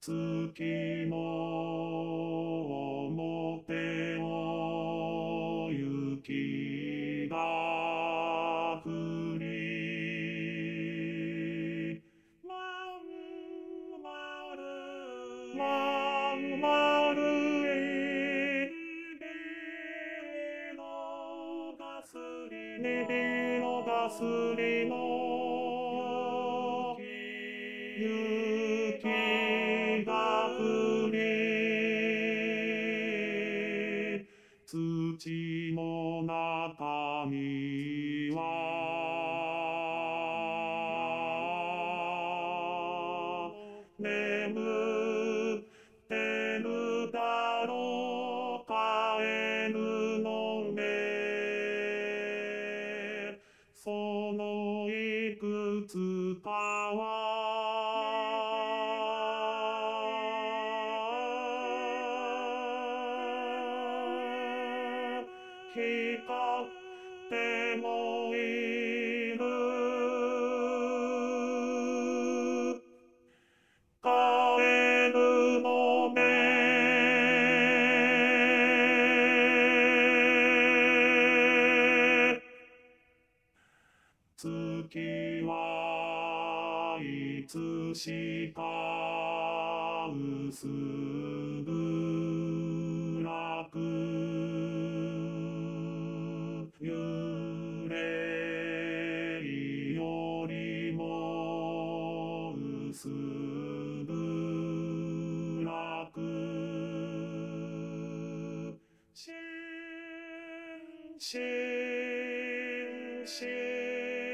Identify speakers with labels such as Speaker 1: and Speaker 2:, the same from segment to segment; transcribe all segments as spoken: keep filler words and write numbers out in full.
Speaker 1: 月の表を雪が降りまん丸まん丸いのがすりのがすりの雪が降り土の中には眠ってるだろうカエルの目そのいくつかは光ってもいるカエルの目月はいつしか薄暗く幽霊よりも薄暗くしんしんし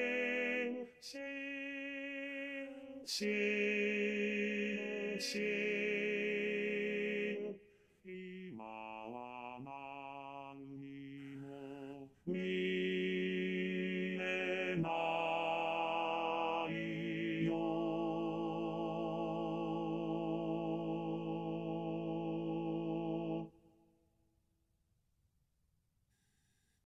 Speaker 1: んしんしんしん